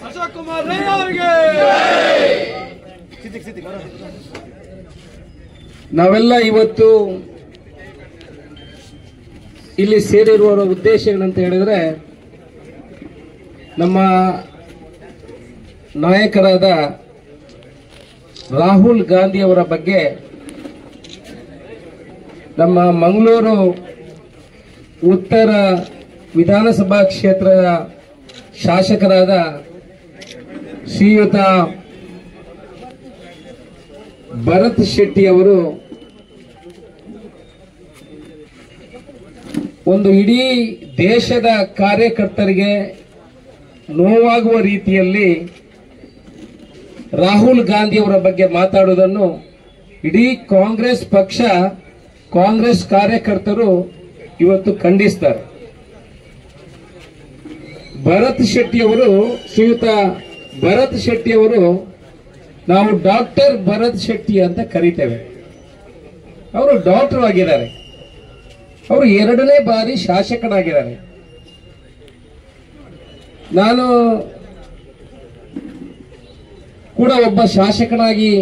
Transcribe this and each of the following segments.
ಅಶೋಕ್ ಕುಮಾರ್ ರೈ ಅವರಿಗೆ ನಾವೆಲ್ಲ ಇವತ್ತು ಇಲ್ಲಿ ಸೇರಿರುವ ಉದ್ದೇಶ ಏನಂತ ಹೇಳಿದ್ರೆ, ನಮ್ಮ ನಾಯಕರಾದ ರಾಹುಲ್ ಗಾಂಧಿ ಅವರ ಬಗ್ಗೆ ನಮ್ಮ ಮಂಗಳೂರು ಉತ್ತರ ವಿಧಾನಸಭಾ ಕ್ಷೇತ್ರದ ಶಾಸಕರಾದ ಶ್ರೀಯುತ ಭರತ್ ಶೆಟ್ಟಿ ಅವರು ಒಂದು ಇಡೀ ದೇಶದ ಕಾರ್ಯಕರ್ತರಿಗೆ ನೋವಾಗುವ ರೀತಿಯಲ್ಲಿ ರಾಹುಲ್ ಗಾಂಧಿ ಅವರ ಬಗ್ಗೆ ಮಾತಾಡುವುದನ್ನು ಇಡೀ ಕಾಂಗ್ರೆಸ್ ಪಕ್ಷ, ಕಾಂಗ್ರೆಸ್ ಕಾರ್ಯಕರ್ತರು ಇವತ್ತು ಖಂಡಿಸ್ತಾರೆ. ಭರತ್ ಶೆಟ್ಟಿ ಅವರು, ಶ್ರೀಯುತ ಭರತ್ ಶೆಟ್ಟಿ ಅವರು, ನಾವು ಡಾಕ್ಟರ್ ಭರತ್ ಶೆಟ್ಟಿ ಅಂತ ಕರೀತೇವೆ. ಅವರು ಡಾಕ್ಟರ್ ಆಗಿದ್ದಾರೆ. ಅವರು 2ನೇ ಬಾರಿ ಶಾಸಕರಾಗಿದ್ದಾರೆ. ನಾನು ಕೂಡ ಒಬ್ಬ ಶಾಸಕನಾಗಿ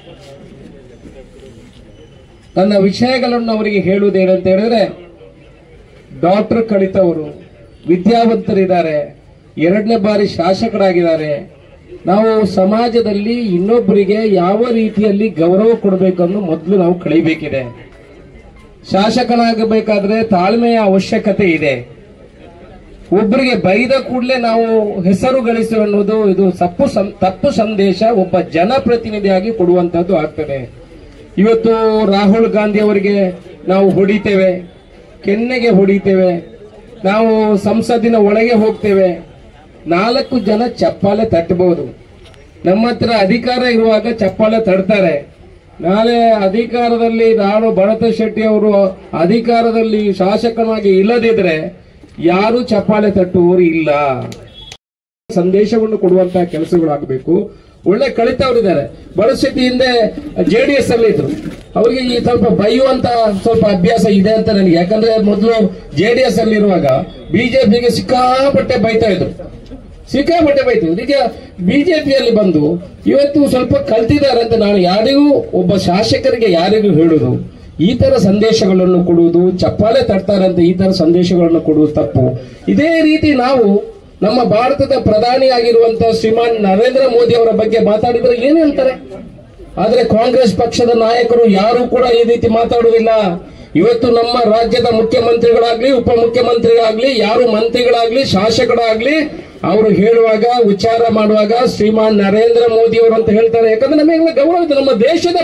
ನನ್ನ ವಿಷಯಗಳನ್ನು ಅವರಿಗೆ ಹೇಳುವುದೇನಂತ ಹೇಳಿದ್ರೆ, ಡಾಕ್ಟರ್ ಕಲಿತವರು, ವಿದ್ಯಾವಂತರಿದ್ದಾರೆ, 2ನೇ ಬಾರಿ ಶಾಸಕರಾಗಿದ್ದಾರೆ. ನಾವು ಸಮಾಜದಲ್ಲಿ ಇನ್ನೊಬ್ಬರಿಗೆ ಯಾವ ರೀತಿಯಲ್ಲಿ ಗೌರವ ಕೊಡಬೇಕನ್ನು ಮೊದಲು ನಾವು ಕಲಿಬೇಕಿದೆ. ಶಾಸಕನಾಗಬೇಕಾದ್ರೆ ತಾಳ್ಮೆಯ ಅವಶ್ಯಕತೆ ಇದೆ. ಒಬ್ಬರಿಗೆ ಬೈದ ಕೂಡಲೇ ನಾವು ಹೆಸರು ಗಳಿಸುವ ಅನ್ನೋದು ಇದು ತಪ್ಪು ಸಂದೇಶ ಒಬ್ಬ ಜನಪ್ರತಿನಿಧಿಯಾಗಿ ಕೊಡುವಂತದ್ದು ಆಗ್ತದೆ. ಇವತ್ತು ರಾಹುಲ್ ಗಾಂಧಿ ಅವರಿಗೆ ನಾವು ಹೊಡಿತೇವೆ, ಕೆನ್ನೆಗೆ ಹೊಡಿತೇವೆ, ನಾವು ಸಂಸತ್ತಿನ ಒಳಗೆ ಹೋಗ್ತೇವೆ, 4 ಜನ ಚಪ್ಪಾಳೆ ತಟ್ಟಬಹುದು. ನಮ್ಮ ಹತ್ರ ಅಧಿಕಾರ ಇರುವಾಗ ಚಪ್ಪಾಳೆ ತಡ್ತಾರೆ. ನಾಳೆ ಅಧಿಕಾರದಲ್ಲಿ ನಾನು ಭರತ್ ಶೆಟ್ಟಿ ಅವರು ಅಧಿಕಾರದಲ್ಲಿ ಶಾಸಕನಾಗಿ ಇಲ್ಲದಿದ್ರೆ ಯಾರು ಚಪ್ಪಾಳೆ ತಟ್ಟುವವರು ಇಲ್ಲ. ಸಂದೇಶವನ್ನು ಕೊಡುವಂತಹ ಕೆಲಸಗಳಾಗಬೇಕು. ಒಳ್ಳೆ ಕಲಿತವರಿದ್ದಾರೆ. ಭರತ್ ಶೆಟ್ಟಿ ಹಿಂದೆ ಜೆಡಿಎಸ್ ಅಲ್ಲಿ ಇದ್ರು. ಅವರಿಗೆ ಈ ಸ್ವಲ್ಪ ಬೈಯುವಂತ ಸ್ವಲ್ಪ ಅಭ್ಯಾಸ ಇದೆ ಅಂತ ನನಗೆ. ಯಾಕಂದ್ರೆ ಮೊದಲು ಜೆಡಿಎಸ್ ಅಲ್ಲಿ ಇರುವಾಗ ಬಿಜೆಪಿಗೆ ಸಿಕ್ಕಾಪಟ್ಟೆ ಬೈತಾ ಇದ್ರು. ಈಗ ಬಿಜೆಪಿಯಲ್ಲಿ ಬಂದು ಇವತ್ತು ಸ್ವಲ್ಪ ಕಲ್ತಿದ್ದಾರೆ ಅಂತ ನಾನು ಯಾರಿಗೂ, ಒಬ್ಬ ಶಾಸಕರಿಗೆ ಯಾರಿಗೂ ಹೇಳುದು, ಈ ತರ ಸಂದೇಶಗಳನ್ನು ಕೊಡುವುದು, ಚಪ್ಪಾಳೆ ತಡ್ತಾರೆ ಅಂತ ಈ ತರ ಸಂದೇಶಗಳನ್ನು ಕೊಡುವುದು ತಪ್ಪು. ಇದೇ ರೀತಿ ನಾವು ನಮ್ಮ ಭಾರತದ ಪ್ರಧಾನಿಯಾಗಿರುವಂತಹ ಶ್ರೀಮಾನ್ ನರೇಂದ್ರ ಮೋದಿ ಅವರ ಬಗ್ಗೆ ಮಾತಾಡಿದ್ರೆ ಏನು ಹೇಳ್ತಾರೆ. ಆದ್ರೆ ಕಾಂಗ್ರೆಸ್ ಪಕ್ಷದ ನಾಯಕರು ಯಾರು ಕೂಡ ಈ ರೀತಿ ಮಾತಾಡುವುದಿಲ್ಲ. ಇವತ್ತು ನಮ್ಮ ರಾಜ್ಯದ ಮುಖ್ಯಮಂತ್ರಿಗಳಾಗ್ಲಿ, ಉಪಮುಖ್ಯಮಂತ್ರಿಗಳಾಗ್ಲಿ, ಯಾರು ಮಂತ್ರಿಗಳಾಗ್ಲಿ, ಶಾಸಕರಾಗ್ಲಿ, ಅವರು ಹೇಳುವಾಗ, ವಿಚಾರ ಮಾಡುವಾಗ ಶ್ರೀಮಾನ್ ನರೇಂದ್ರ ಮೋದಿ ಅವರು ಅಂತ ಹೇಳ್ತಾರೆ. ಯಾಕಂದ್ರೆ ನಮಗೆ ಗೌರವ ಇದೆ. ನಮ್ಮ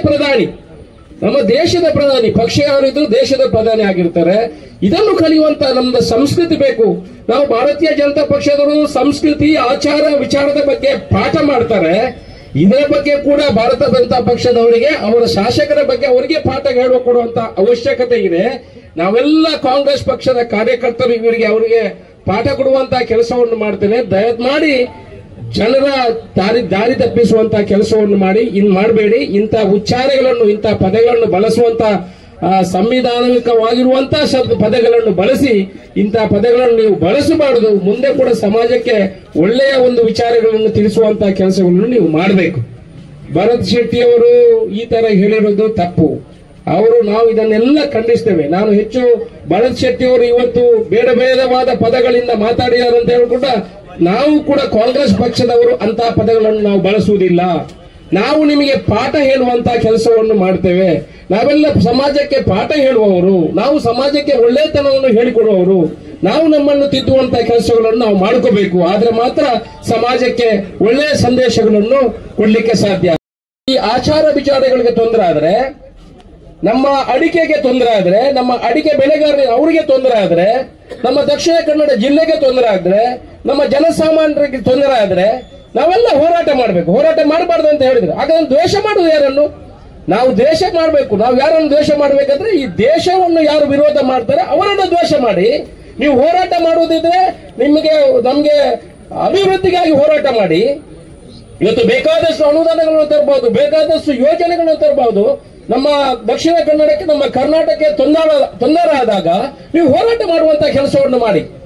ದೇಶದ ಪ್ರಧಾನಿ ಪಕ್ಷ ಯಾರಿದ್ರು ದೇಶದ ಪ್ರಧಾನಿ ಆಗಿರ್ತಾರೆ. ಇದನ್ನು ಕಲಿಯುವಂತ ನಮ್ದು ಸಂಸ್ಕೃತಿ ಬೇಕು. ನಾವು ಭಾರತೀಯ ಜನತಾ ಪಕ್ಷದವರು ಸಂಸ್ಕೃತಿ, ಆಚಾರ, ವಿಚಾರದ ಬಗ್ಗೆ ಪಾಠ ಮಾಡ್ತಾರೆ. ಇದರ ಬಗ್ಗೆ ಕೂಡ ಭಾರತೀಯ ಜನತಾ ಪಕ್ಷದವರಿಗೆ, ಅವರ ಶಾಸಕರ ಬಗ್ಗೆ ಅವರಿಗೆ ಪಾಠ ಹೇಳಿಕೊಡುವಂತ ಅವಶ್ಯಕತೆ ಇದೆ. ನಾವೆಲ್ಲ ಕಾಂಗ್ರೆಸ್ ಪಕ್ಷದ ಕಾರ್ಯಕರ್ತರು ಅವರಿಗೆ ಪಾಠ ಕೊಡುವಂತ ಕೆಲಸವನ್ನು ಮಾಡ್ತೇನೆ. ದಯಮಾಡಿ ಜನರ ದಾರಿ ತಪ್ಪಿಸುವಂತ ಕೆಲಸವನ್ನು ಮಾಡಬೇಡಿ. ಇಂಥ ಉಚ್ಚಾರಗಳನ್ನು, ಇಂಥ ಪದಗಳನ್ನು ಬಳಸುವಂತ ಸಂವಿಧಾನಿಕವಾಗಿರುವಂತಹ ಪದಗಳನ್ನು ಬಳಸಿ, ಇಂಥ ಪದಗಳನ್ನು ನೀವು ಬಳಸಬಾರದು. ಮುಂದೆ ಕೂಡ ಸಮಾಜಕ್ಕೆ ಒಳ್ಳೆಯ ಒಂದು ವಿಚಾರಗಳನ್ನು ತಿಳಿಸುವಂತಹ ಕೆಲಸಗಳನ್ನು ನೀವು ಮಾಡಬೇಕು. ಭರತ್ ಶೆಟ್ಟಿ ಅವರು ಈ ತರ ಹೇಳಿರೋದು ತಪ್ಪು. ನಾವು ಇದನ್ನೆಲ್ಲ ಖಂಡಿಸ್ತೇವೆ. ನಾನು ಹೆಚ್ಚು ಭರತ್ ಶೆಟ್ಟಿ ಅವರು ಇವತ್ತು ಬೇಡವಾದ ಪದಗಳಿಂದ ಮಾತಾಡಿದ್ದಾರೆ ಅಂತ ಹೇಳ್ಕೊಂಡ, ನಾವು ಕೂಡ ಕಾಂಗ್ರೆಸ್ ಪಕ್ಷದವರು ಅಂತಹ ಪದಗಳನ್ನು ನಾವು ಬಳಸುವುದಿಲ್ಲ. ನಾವು ನಿಮಗೆ ಪಾಠ ಹೇಳುವಂತಹ ಕೆಲಸವನ್ನು ಮಾಡ್ತೇವೆ. ನಾವೆಲ್ಲ ಸಮಾಜಕ್ಕೆ ಪಾಠ ಹೇಳುವವರು, ನಾವು ಸಮಾಜಕ್ಕೆ ಒಳ್ಳೆತನವನ್ನು ಹೇಳಿಕೊಡುವವರು. ನಾವು ನಮ್ಮನ್ನು ತಿದ್ದುವಂತಹ ಕೆಲಸಗಳನ್ನು ನಾವು ಮಾಡ್ಕೋಬೇಕು. ಆದ್ರೆ ಮಾತ್ರ ಸಮಾಜಕ್ಕೆ ಒಳ್ಳೆಯ ಸಂದೇಶಗಳನ್ನು ಕೊಡ್ಲಿಕ್ಕೆ ಸಾಧ್ಯ. ಈ ಆಚಾರ ವಿಚಾರಗಳಿಗೆ ತೊಂದರೆ ಆದ್ರೆ, ನಮ್ಮ ಅಡಿಕೆಗೆ ತೊಂದರೆ ಆದ್ರೆ, ನಮ್ಮ ಅಡಿಕೆ ಬೆಳೆಗಾರರಿಗೆ ಅವರಿಗೆ ತೊಂದರೆ ಆದ್ರೆ, ನಮ್ಮ ದಕ್ಷಿಣ ಕನ್ನಡ ಜಿಲ್ಲೆಗೆ ತೊಂದರೆ ಆದ್ರೆ, ನಮ್ಮ ಜನಸಾಮಾನ್ಯರಿಗೆ ತೊಂದರೆ ಆದ್ರೆ ನಾವೆಲ್ಲ ಹೋರಾಟ ಮಾಡಬೇಕು. ಹೋರಾಟ ಮಾಡಬಾರ್ದು ಅಂತ ಹೇಳಿದ್ರೆ ಹಾಗಾದ್ರೆ ದ್ವೇಷ ಮಾಡುವುದು ಯಾರನ್ನು? ನಾವು ದ್ವೇಷ ಮಾಡಬೇಕು. ನಾವು ಯಾರನ್ನು ದ್ವೇಷ ಮಾಡಬೇಕಂದ್ರೆ ಈ ದೇಶವನ್ನು ಯಾರು ವಿರೋಧ ಮಾಡ್ತಾರೆ ಅವರನ್ನು ದ್ವೇಷ ಮಾಡಿ. ನೀವು ಹೋರಾಟ ಮಾಡುವುದಿದ್ರೆ ನಮಗೆ ಅಭಿವೃದ್ಧಿಗಾಗಿ ಹೋರಾಟ ಮಾಡಿ. ಇವತ್ತು ಬೇಕಾದಷ್ಟು ಅನುದಾನಗಳನ್ನು ತರಬಹುದು, ಬೇಕಾದಷ್ಟು ಯೋಜನೆಗಳನ್ನು ತರಬಹುದು. ನಮ್ಮ ದಕ್ಷಿಣ ಕನ್ನಡಕ್ಕೆ, ನಮ್ಮ ಕರ್ನಾಟಕಕ್ಕೆ ತೊಂದರೆ ಆದಾಗ ನೀವು ಹೋರಾಟ ಮಾಡುವಂತಹ ಕೆಲಸವನ್ನು ಮಾಡಿ.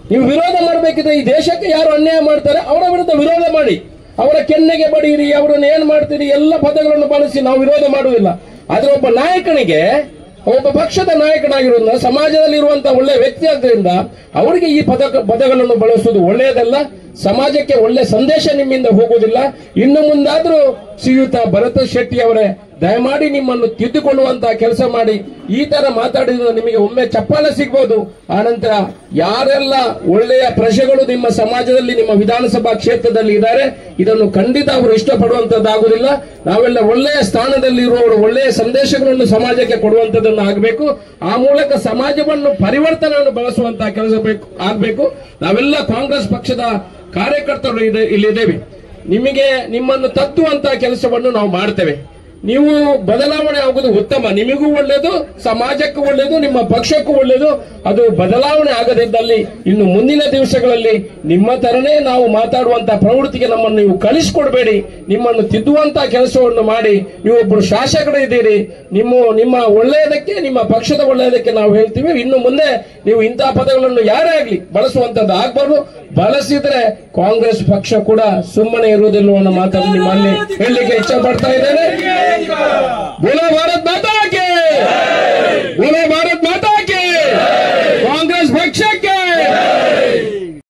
ನೀವು ವಿರೋಧ ಮಾಡಬೇಕಿದ್ರೆ ಈ ದೇಶಕ್ಕೆ ಯಾರು ಅನ್ಯಾಯ ಮಾಡ್ತಾರೆ ಅವರ ವಿರುದ್ಧ ವಿರೋಧ ಮಾಡಿ, ಅವರ ಕೆನ್ನೆಗೆ ಬಡೀರಿ, ಅವರನ್ನು ಏನ್ ಮಾಡ್ತೀರಿ ಎಲ್ಲ ಪದಗಳನ್ನು ಬಳಸಿ ನಾವು ವಿರೋಧ ಮಾಡುವುದಿಲ್ಲ. ಆದ್ರೆ ಒಬ್ಬ ನಾಯಕನಿಗೆ, ಒಬ್ಬ ಪಕ್ಷದ ನಾಯಕನಾಗಿರೋದ್ರಿಂದ ಸಮಾಜದಲ್ಲಿ ಇರುವಂತಹ ಒಳ್ಳೆ ವ್ಯಕ್ತಿ ಆದ್ದರಿಂದ ಅವರಿಗೆ ಈ ಪದಗಳನ್ನು ಬಳಸುವುದು ಒಳ್ಳೆಯದಲ್ಲ. ಸಮಾಜಕ್ಕೆ ಒಳ್ಳೆ ಸಂದೇಶ ನಿಮ್ಮಿಂದ ಹೋಗುವುದಿಲ್ಲ. ಇನ್ನು ಮುಂದಾದ್ರೂ ಶ್ರೀಯುತ ಭರತ್ ಶೆಟ್ಟಿ ಅವರೇ, ದಯಮಾಡಿ ನಿಮ್ಮನ್ನು ತಿದ್ದುಕೊಳ್ಳುವಂತಹ ಕೆಲಸ ಮಾಡಿ. ಈ ತರ ಮಾತಾಡಿದ್ರೆ ನಿಮಗೆ ಒಮ್ಮೆ ಚಪ್ಪಾಳೆ ಸಿಗಬಹುದು. ಆನಂತರ ಯಾರೆಲ್ಲ ಒಳ್ಳೆಯ ಪ್ರಜೆಗಳು ನಿಮ್ಮ ಸಮಾಜದಲ್ಲಿ, ನಿಮ್ಮ ವಿಧಾನಸಭಾ ಕ್ಷೇತ್ರದಲ್ಲಿ ಇದ್ದಾರೆ, ಇದನ್ನು ಖಂಡಿತ ಅವರು ಇಷ್ಟಪಡುವಂತದ್ದಾಗುವುದಿಲ್ಲ. ನಾವೆಲ್ಲ ಒಳ್ಳೆಯ ಸ್ಥಾನದಲ್ಲಿ ಇರುವವರು ಒಳ್ಳೆಯ ಸಂದೇಶಗಳನ್ನು ಸಮಾಜಕ್ಕೆ ಕೊಡುವಂತದ್ದನ್ನು ಆಗಬೇಕು. ಆ ಮೂಲಕ ಸಮಾಜವನ್ನು ಪರಿವರ್ತನೆಯನ್ನು ಬಳಸುವಂತಹ ಕೆಲಸ ಆಗಬೇಕು. ನಾವೆಲ್ಲ ಕಾಂಗ್ರೆಸ್ ಪಕ್ಷದ ಕಾರ್ಯಕರ್ತರು ಇಲ್ಲಿದ್ದೇವೆ. ನಿಮಗೆ ನಿಮ್ಮನ್ನು ತತ್ತುವಂತಹ ಕೆಲಸವನ್ನು ನಾವು ಮಾಡ್ತೇವೆ. ನೀವು ಬದಲಾವಣೆ ಆಗುವುದು ಉತ್ತಮ, ನಿಮಗೂ ಒಳ್ಳೆಯದು, ಸಮಾಜಕ್ಕೂ ಒಳ್ಳೆಯದು, ನಿಮ್ಮ ಪಕ್ಷಕ್ಕೂ ಒಳ್ಳೆಯದು. ಅದು ಬದಲಾವಣೆ ಆಗದಿದ್ದಲ್ಲಿ ಇನ್ನು ಮುಂದಿನ ದಿವಸಗಳಲ್ಲಿ ನಿಮ್ಮ ತರನೇ ನಾವು ಮಾತಾಡುವಂತಹ ಪ್ರವೃತ್ತಿಗೆ ನಮ್ಮನ್ನು ನೀವು ಕಳಿಸಿಕೊಡ್ಬೇಡಿ. ನಿಮ್ಮನ್ನು ತಿದ್ದುವಂತಹ ಕೆಲಸವನ್ನು ಮಾಡಿ. ನೀವು ಒಬ್ಬರು ಶಾಸಕರಿದ್ದೀರಿ, ನಿಮ್ಮ ಒಳ್ಳೆಯದಕ್ಕೆ, ನಿಮ್ಮ ಪಕ್ಷದ ಒಳ್ಳೆಯದಕ್ಕೆ ನಾವು ಹೇಳ್ತೀವಿ. ಇನ್ನು ಮುಂದೆ ನೀವು ಇಂತಹ ಪದಗಳನ್ನು ಯಾರೇ ಆಗಲಿ ಬಳಸುವಂತದ್ದು ಆಗಬಾರ್ದು. ಬಳಸಿದ್ರೆ ಕಾಂಗ್ರೆಸ್ ಪಕ್ಷ ಕೂಡ ಸುಮ್ಮನೆ ಇರುವುದಿಲ್ಲ ಅನ್ನೋ ಮಾತನ್ನು ನಿಮ್ಮಲ್ಲಿ ಹೇಳಲಿಕ್ಕೆ ಇಚ್ಛೆ ಪಡ್ತಾ ಇದ್ದೇನೆ. ಬೋಲೋ ಭಾರತ್